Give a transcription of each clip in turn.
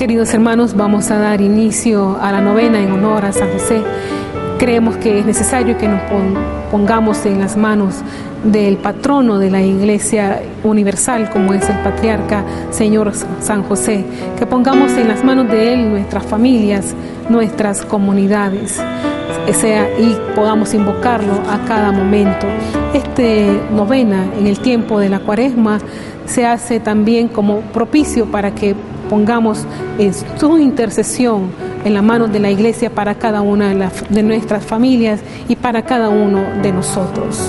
Queridos hermanos, vamos a dar inicio a la novena en honor a San José. Creemos que es necesario que nos pongamos en las manos del patrono de la Iglesia Universal, como es el Patriarca Señor San José, que pongamos en las manos de él nuestras familias, nuestras comunidades, y podamos invocarlo a cada momento. Novena en el tiempo de la Cuaresma se hace también como propicio para que pongamos su intercesión en la mano de la Iglesia para cada una de nuestras familias y para cada uno de nosotros.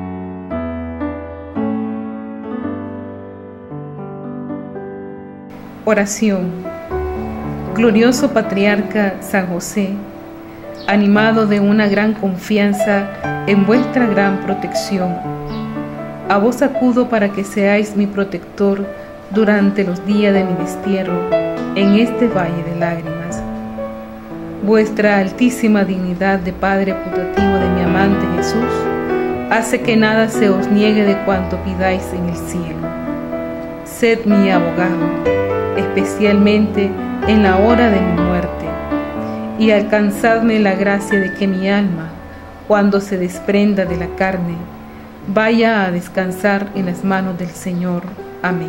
Oración. Glorioso Patriarca San José, animado de una gran confianza en vuestra gran protección, a vos acudo para que seáis mi protector durante los días de mi destierro en este valle de lágrimas. Vuestra altísima dignidad de Padre putativo de mi amante Jesús hace que nada se os niegue de cuanto pidáis en el cielo. Sed mi abogado, especialmente en la hora de mi muerte, y alcanzadme la gracia de que mi alma, cuando se desprenda de la carne, vaya a descansar en las manos del Señor. Amén.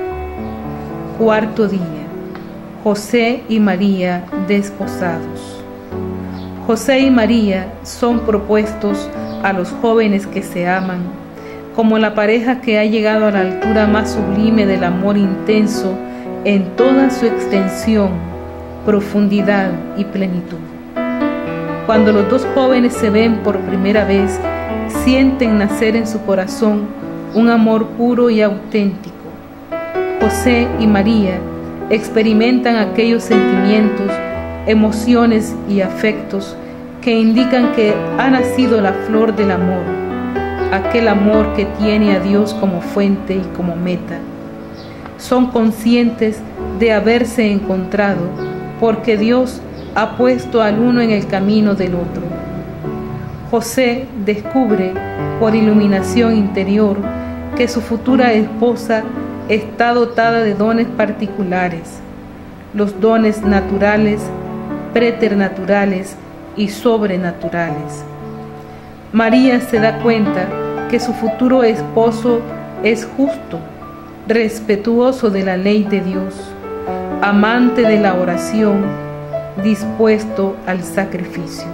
Cuarto día. José y María desposados. José y María son propuestos a los jóvenes que se aman como la pareja que ha llegado a la altura más sublime del amor intenso en toda su extensión, profundidad y plenitud. Cuando los dos jóvenes se ven por primera vez, sienten nacer en su corazón un amor puro y auténtico. José y María experimentan aquellos sentimientos, emociones y afectos que indican que ha nacido la flor del amor, aquel amor que tiene a Dios como fuente y como meta. Son conscientes de haberse encontrado porque Dios ha puesto al uno en el camino del otro. José descubre por iluminación interior que su futura esposa está dotada de dones particulares, los dones naturales, preternaturales y sobrenaturales. María se da cuenta que su futuro esposo es justo, respetuoso de la ley de Dios, amante de la oración, dispuesto al sacrificio.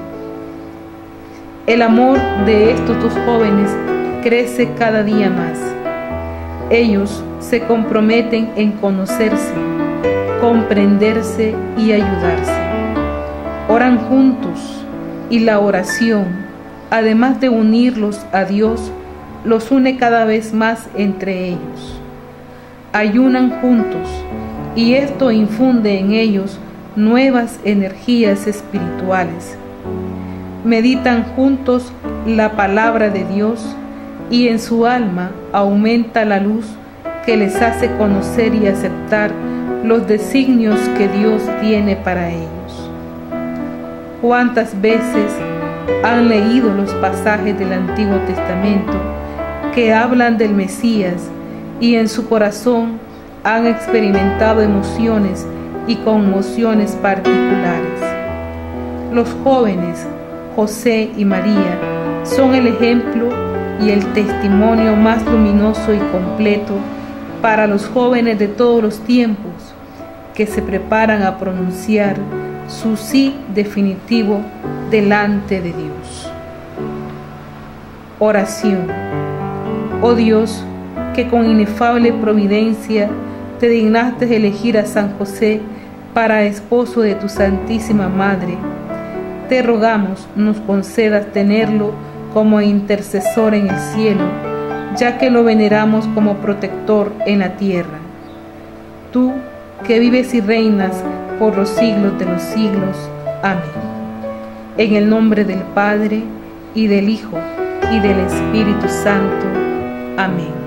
El amor de estos dos jóvenes crece cada día más. Ellos se comprometen en conocerse, comprenderse y ayudarse. Oran juntos y la oración, además de unirlos a Dios, los une cada vez más entre ellos. Ayunan juntos y esto infunde en ellos nuevas energías espirituales. Meditan juntos la palabra de Dios y en su alma aumenta la luz que les hace conocer y aceptar los designios que Dios tiene para ellos. ¿Cuántas veces han leído los pasajes del Antiguo Testamento que hablan del Mesías y en su corazón han experimentado emociones y conmociones particulares? Los jóvenes José y María son el ejemplo y el testimonio más luminoso y completo para los jóvenes de todos los tiempos que se preparan a pronunciar su sí definitivo delante de Dios. Oración. Oh Dios, que con inefable providencia te dignaste elegir a San José para esposo de tu Santísima Madre, te rogamos nos concedas tenerlo como intercesor en el cielo, ya que lo veneramos como protector en la tierra. Tú, que vives y reinas por los siglos de los siglos. Amén. En el nombre del Padre, y del Hijo, y del Espíritu Santo. Amén.